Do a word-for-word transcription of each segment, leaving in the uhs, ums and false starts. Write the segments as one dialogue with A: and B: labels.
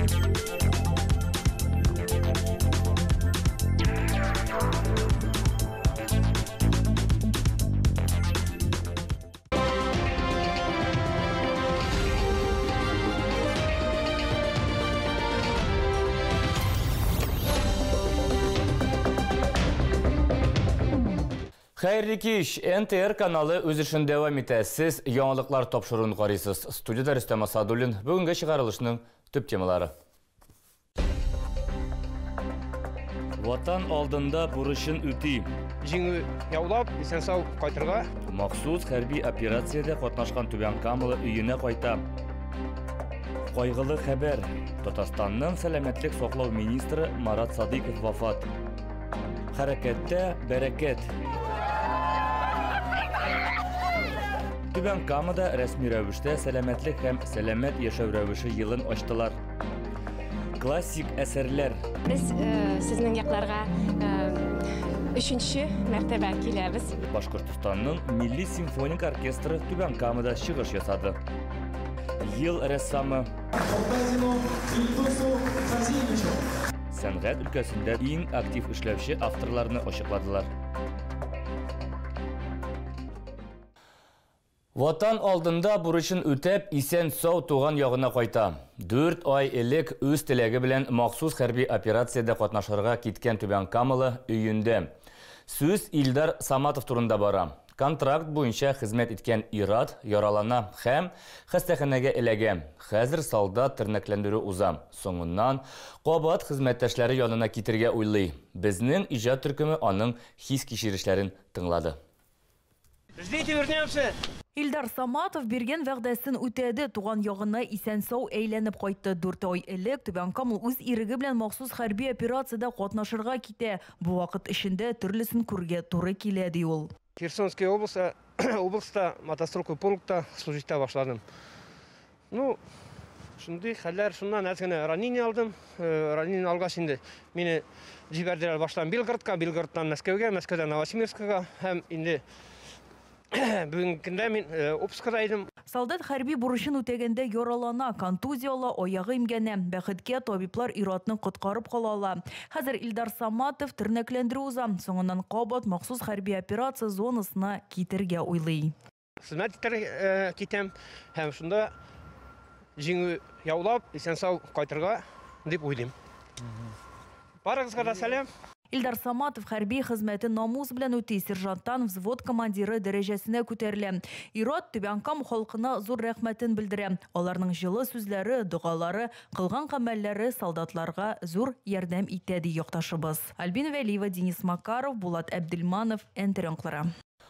A: Xeyirli kеш, Н Т Р каналы өз ішін дәвам итә. Сіз яңалыклар тапшыруын қарайсыз. Студияда Рөстәм Асадуллин, бүгінгі шығарылышның төп темалары. Ватан алдында бурычын үти.
B: Жеңі яулап, исән сау қайтырға.
A: Махсус хәрби операцияда катнашкан Түбән Камалы өйенә кайта. Кайгылы хәбәр. Татарстанның сәламәтлек саклау министры Марат Садыйков вафат. Хәрәкәттә бәрәкәт. Түбән Камада рәсми рәвештә сәламәтлек һәм сәламәт яшәү рәвеше йылын ачтылар. Классик әсәрләр.
C: Без сезнең якларга өченче мәртәбә киләбез.
A: Башкортстанның Милли симфоник оркестры Түбән Камада чыгыш ясады. Ел рәссамы. Сәнгать өлкәсендә иң актив эшләүче авторларны ачыкладылар. Ватан алдында бурычын үтәп, исән сау туган ягына кайта. Дүрт ай элек үз теләге белән махсус хәрби операцияда катнашырга киткән Түбән Камалы өйендә. Сүз Илдар Саматов турында бара. Контракт буенча хезмәт иткән ир-ат яралана һәм хастаханәгә эләгә. Хәзер солдат тернәкләндерү уза. Соңыннан кабат хезмәттәшләре янына китергә уйлый. Безнең иҗат төркеме аның хис кичерешләрен тыңлады.
B: Ждите, вернемся!
D: Илдар Саматов берген вәгъдәсен үтәде. Туган ягына исән сау әйләнеп кайтты. Дүрт ай элек Түбән Камал үз иреге белән махсус хәрби операцияда катнашырга китә. Бу вакыт эчендә төрлесен күргә туры килә ди ул.
B: Херсонский областа, областа мотострелковый пунктта служитә башладым. Ну, шундый хәлләр, шуннан әзгәне ранение алдым. Ранение алгач инде мине җибәрделәр баштан Белгородка, Белгородтан Мәскәүгә, Мәскәүдән Новосибирскка һәм инде бүгенгендә мин Обскада идем.
D: Солдат хәрби бурычын үтәгәндә яралана, контузияла, аягы имгәнә. Бәхеткә табиблар ир-атны коткарып калалар. Хәзер Илдар Саматов тернәкләндерү уза. Соңыннан кабат махсус хәрби операция зонасына китергә уйлый.
B: Хезмәт итәргә китәм һәм шунда җиңү яулап, исән сау кайтырга дип уйлыйм. Барыгызга да сәлам.
D: Илдар Саматов хәрби хезмәтен намус белән үти, сержанттан взвод командиры дәрәҗәсенә күтәрелә. Ир-ат Түбән Кам халкына зур рәхмәтен белдерә. Аларның җылы сүзләре, дугалары, кылган гамәлләре солдатларга зур ярдәм итә ди якташыбыз. Альбина Вәлиева, Денис Макаров, Булат Әбделманов, Н Т Р анклары.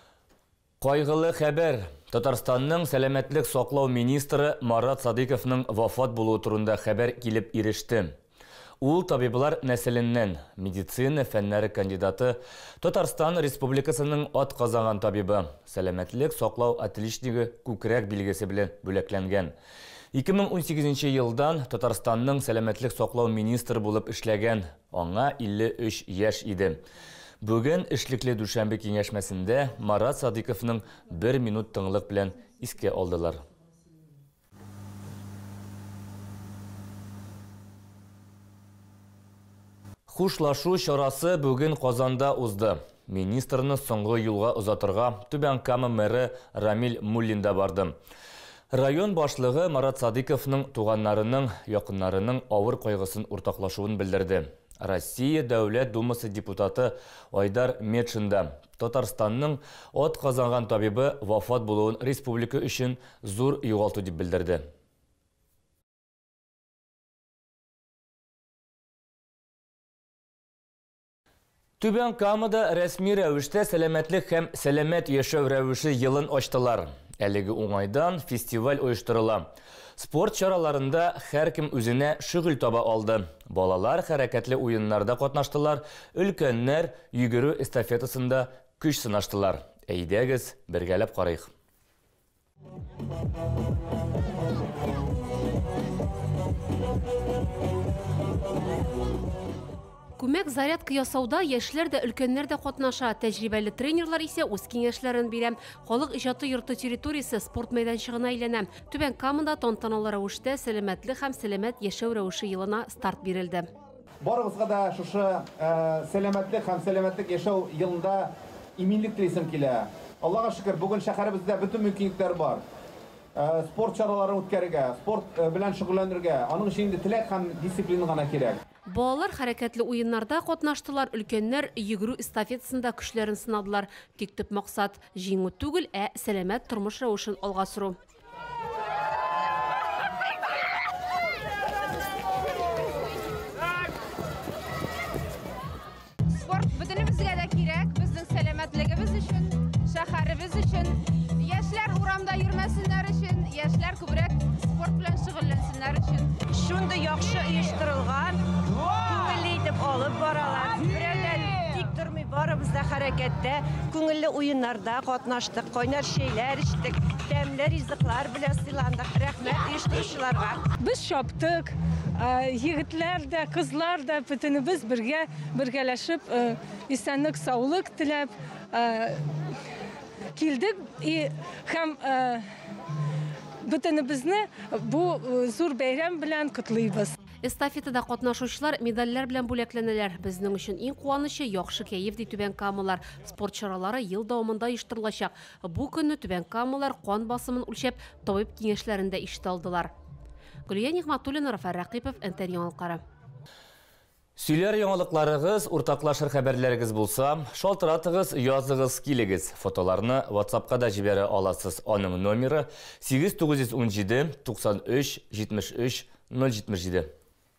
A: Кайгылы хәбәр. Татарстанның сәламәтлек саклау министры Марат Садыйковның вафат булуы турында хәбәр килеп иреште. Ул табиблар нәселеннән, медицина фәннәре кандидаты, Татарстан Республикасының атказанган табибы, сәламәтлек саклау отличнигы күкрәк билгесе белән бүләкләнгән. ике мең унсигезенче елдан Татарстанның сәламәтлек саклау министры булып эшләгән, аңа илле өч яшь иде. Бүген эшлекле дүшәмбе киңәшмәсендә Марат Садыйковның бер минут тынлык белән искә алдылар. Хушлашу чарасы бүген Казанда узды. Министрны соңгы юлга узатырга Түбән Кама мэры Рамил Муллин да барды. Район башлыгы Марат Садыйковның туганнарының, якыннарының авыр кайгысын уртаклашуын белдерде. Россия Дәүләт Думасы депутаты Айдар Медшин да Татарстанның атказанган табибы вафат булуын республика өчен зур югалту дип белдерде. Түбән Камада рәсми рәвештә сәламәтлек һәм сәламәт яшәү рәвеше йылын ачтылар. Әлеге уңайдан фестиваль оештырыла. Спорт чараларында һәркем үзенә шөгыль таба алды. Балалар хәрәкәтле уеннарда катнаштылар, өлкәннәр йөгерү эстафетасында көч сынаштылар. Әйдәгез, бергәләп карыйк.
E: Күмәк зарядка ясауда яшьләр дә, өлкәннәр дә катнаша. Тәҗрибәле тренерлар исә үз киңәшләрен бирә. Халык иҗаты йорты территориясе спорт мәйданчыгына әйләнә. Түбән Камада тантаналы рәвештә сәламәтлек һәм сәламәт яшәү рәвеше елына старт бирелде.
F: Барыбызга да шушы сәламәтлек һәм сәламәтлек яшәү елында иминлек телисем килә. Аллага шөкер, бүген шәһәребездә бөтен мөмкинлекләр бар. Спорт чараларын үткәрергә, спорт белән шөгыльләнергә, аның өчен инде теләк һәм дисциплина гына кирәк.
E: Балалар хәрәкәтле уеннарда катнаштылар, өлкәннәр йөгерү эстафетасында көчләрен сынадылар. Тик төп максат җиңү түгел, ә сәламәт тормыш рәвешен алга сөрү.
G: Спорт бөтенебезгә дә кирәк, безнең сәламәтлегебез өчен, шәһәребез өчен, яшьләр урамда йөрмәсеннәр өчен, яшьләр күбрәк спорт белән шөгыльләнсеннәр өчен.
H: Шунда яхшы оештырылган, күңелле итеп алып баралар. Берәүдән тик тормый барыбыз да хәрәкәттә, күңелле уеннарда катнаштык, кайнар шәйләр эчтек, тәмле ризыклар белән сыйландык. Рәхмәт оештыручыларга.
I: Biz шаптык, егетләр дә, кызлар да бөтенебез бергә бергәләшеп, исәнлек, саулык теләп килдек һәм бөтенебезне бу зур бәйрәм белән котлыйбыз.
E: Эстафетада катнашучылар медальләр белән бүләкләнәләр. Безнең өчен иң куанычы яхшы кәеф ди Түбән Камалар. Спорт чаралары ел дәвамында оештырылачак. Бу көнне Түбән Камалар кан басымын үлчәп, табиб киңәшләрендә ишетә алдылар. Гөлия Нигъмәтуллина, Рафар Рәкыйпов, НТР яңалыклары.
A: Сөйләр яңалыкларыгыз, уртаклашыр хәбәрләрегез булса, шалтыратыгыз, языгыз килегез. Фотоларны WhatsApp'ка да җибәрә аласыз. Аның номеры сигез тугыз ун җиде туксан өч җитмеш өч ноль җитмеш җиде.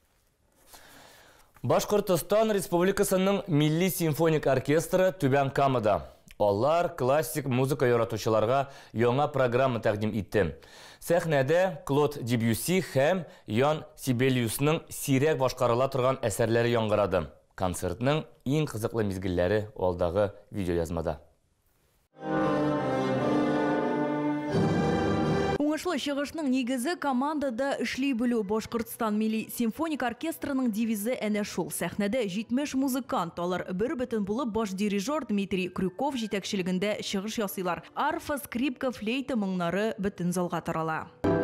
A: Башкортстан Республикасының Милли симфоник оркестры Түбән Камада. Алар классик музыка яратучыларга яңа программа тәкъдим итте. Сәхнәдә Клод Дебюсси һәм Ян Сибелиусның сирәк башкарыла торган әсәрләре яңгырады. Концертның иң кызыклы мизгелләре алдагы видеоязмада.
D: Уңышлы чыгышның нигезе командада эшли белү. Башкортстан Милли симфоник оркестрының девизы әнә шул. Сәхнәдә җитмеш музыкант, алар бер бөтен булып баш дирижер Дмитрий Крюков җитәкчелегендә чыгыш ясыйлар. Арфа, скрипка, флейта моңнары бөтен залга тарала.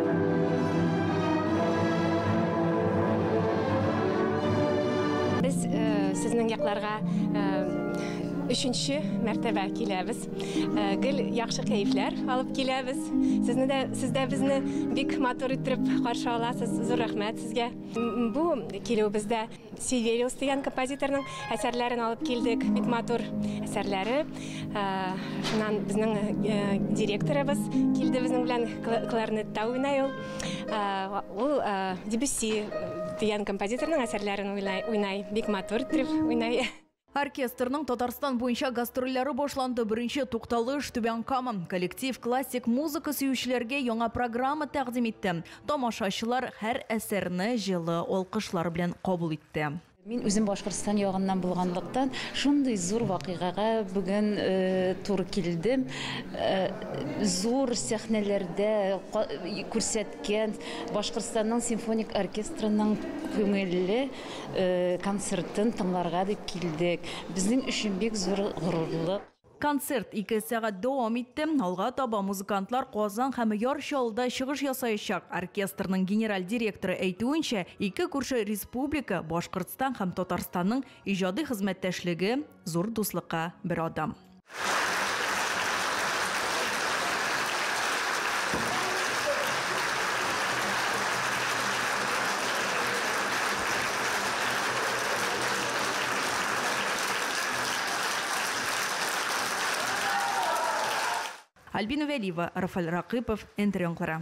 C: Без сезнең якларга Üçüncü mərtəbə киләбез. Гел яхшы кәефләр алып киләбез. Сезне дә сездә безне бик матур итеп каршы аласыз. Зур рәхмәт сезгә. Бу килү бездә Сибелиус дигән композиторның әсәрләрен алып килдек. Бик матур әсәрләре. Шуннан безнең директорыбыз килде безнең белән кларнетта уйный ул. Ул Дебюсси дигән композиторның әсәрләрен уйный. Бик матур итеп уйный.
D: Оркестрның Татарстан буенча гастрольләре башланды. Беренче тукталыш Түбән Кама. Коллектив классик музыка сөючеләргә яңа программа тәкъдим итте. Тамашачылар һәр әсәрне җылы алкышлар белән кабул итте.
J: Мин үзем Башкортстан ягыннан булганлыктан шундый зур вакыйгага бүген туры килдем. Зур сәхнәләрдә күрсәткән Башкортстанның симфоник оркестрының күңелле концертын тыңларга дип килдек. Безнең өчен бик зур горурлык.
D: Концерт ике сәгать дәвам итте. Алга таба музыкантлар Казан һәм Яршалда чыгыш ясаячак. Оркестрның генераль директоры әйтүенчә, ике күрше республика, Башкортстан һәм Татарстанның иҗади хезмәттәшлеге зур дуслыкка бер адам. Альбина Вәлиева, Рафар Рәкыйпов, НТР яңалыклары.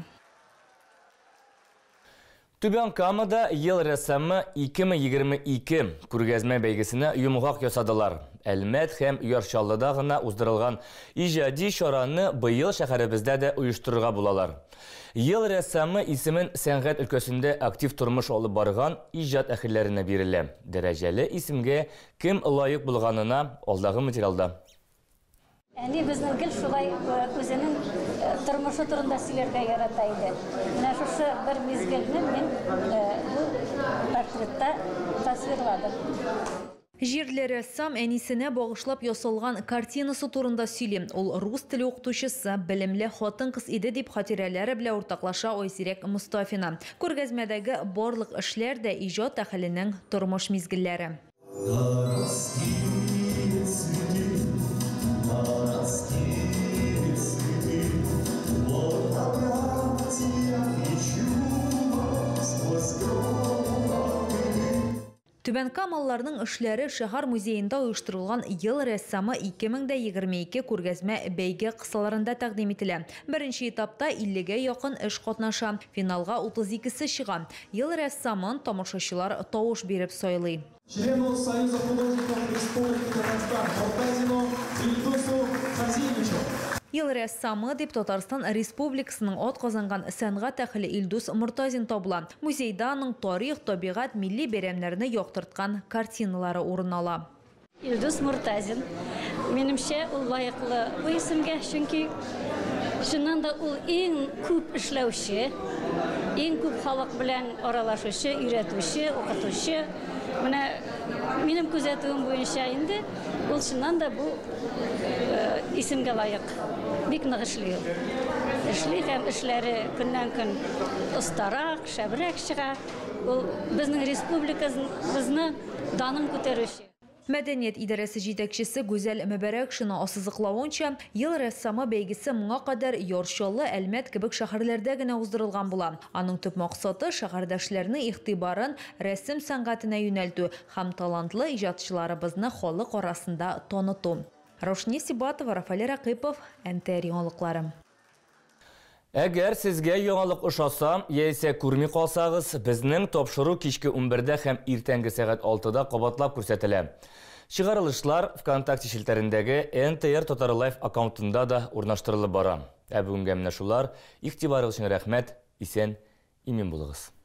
A: Түбән Камада ел рәссамы ике мең егерме ике күргәзмә бәйгесенә йомгак ясадылар. Әлмәт һәм Яршаллыда гына уздырылган иҗади чараны быел шәһәребездә дә оештырырга булалар. Ел рәссамы исемен сәнгать өлкәсендә актив тормыш алып барган иҗат әһелләренә бирелә. Дәрәҗәле исемгә кем лаек булганына алдагы материалда.
K: Әни безнең гел шулай үзенең тормышы турында сөйләргә ярата иде. Менә шушы бер мизгелне мин бу портретта тасвирладым.
D: Жерлі рәссам әнисіне бағышлап ясалған картинасы турында сөйлем. Ол рус тілі оқытушысы, білімлі хатын-қыз иде деп хатирәләре белән уртаклаша Ойсирек Мустафина. Күргәзмәдәге барлык эшләр дә иҗат әһленең тормыш мизгелләре. Түбән Камалларның эшләре шәһәр музейында оештырылган ел рәссамы ике мең егерме ике күргәзмә бәйге кысаларында тәкъдим ителә. Беренче этапта иллегә якын эш катнаша. Финалга утыз икесе чыга. Ел рәссамын тамашачылар тавыш биреп сайлый.
L: Члену Союза художников Республики Татарстан Муртазину Ильдусу Хазимовичу.
D: Ел рәссамы дип Татарстан Республикасының ат казанган сәнгать әһле Илдус Муртазин табыла. Музейда аның тарих, табигать, милли бәйрәмнәрне яктырткан картиналары урын ала.
K: Илдус Муртазин, минемчә, ул лайыклы бу исемгә, чөнки шуннан да ул иң күп эшләүче, иң күп халык белән аралашучы, өйрәтүче, укытучы. Менә минем күзәтүем буенча инде ул шуннан да бу исемгә лайык. Бик нык эшли. Эшли һәм эшләре көннән-көн остарак, шәбрәк чыга. Ул безнең республикабызны данын күтәрүче.
D: Мәдәният идарәсе җитәкчесе Гүзәл Мөбәрәкшина ассызыклавынча, ел рәссамы бәйгесе моңа кадәр Ярчалы, Әлмәт кебек шәһәрләрдә генә уздырылган була. Аның төп максаты шәһәрдәшләрнең игътибарын рәсем сәнгатенә юнәлтү һәм талантлы иҗатчыларыбызны халык арасында таныту. Рошни Сибатова, Рафаэль Ракыпов, Н Т Р яңалыклары.
A: Әгәр сезгә яңалык ошаса, яисә күрми калсагыз, безнең тапшыру кичке унбердә һәм иртәнге сәгать алтыда кабатлап күрсәтелә. Чыгарылышлар ВКонтакте шелтәрендәге Н Т Р Татар Лайф аккаунтында да урнаштырылып бара. Ә бүгенгә менә шулар. Игътибарыгыз өчен рәхмәт. Исән, имин булыгыз.